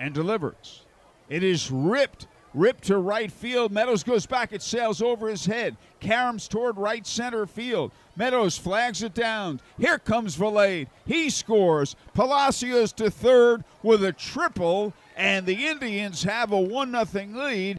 and delivers. It is ripped to right field. Meadows goes back. It sails over his head. Caroms toward right center field. Meadows flags it down. Here comes Valade. He scores. Palacios to third with a triple, and the Indians have a 1-0 lead.